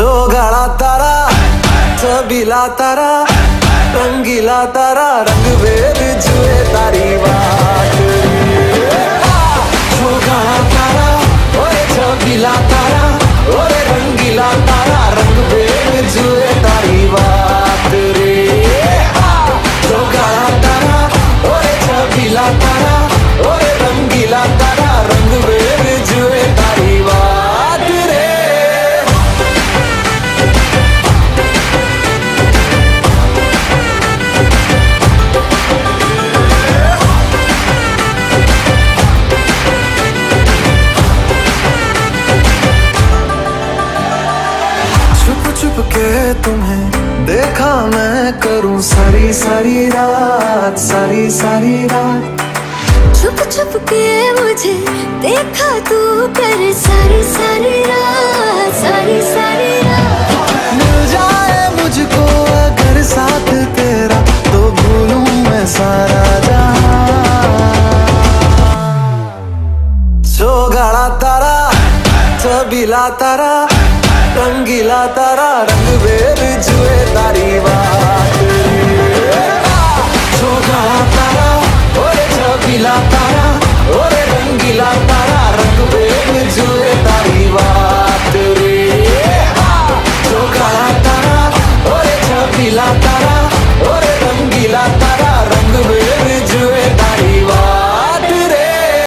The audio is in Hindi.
जोगाड़ा तारा, छबीला तारा, रंगीला तारा, रंग भेद जुए तारी बात। जोगाड़ा तारा, ओए छबीला तारा, ओए रंगीला तारा, रंग भेद जुए तारी बात रे। जोगाड़ा तारा, ओए छबीला तारा, ओए रंगीला तारा, रंग भेद जुए तारी बात रे। छुप के तुम्हें देखा मैं करूं सारी सारी रात, सारी सारी रात। छुप छुप के मुझे देखा तू कर सारी सारी रात, सारी सारी रात। मिल जाए मुझको अगर साथ तेरा तो भूलूं मैं सारा जहां। जोगाड़ा तारा, छबीला तारा, रंगीला तारा, रंग भेद जुए तारी बात।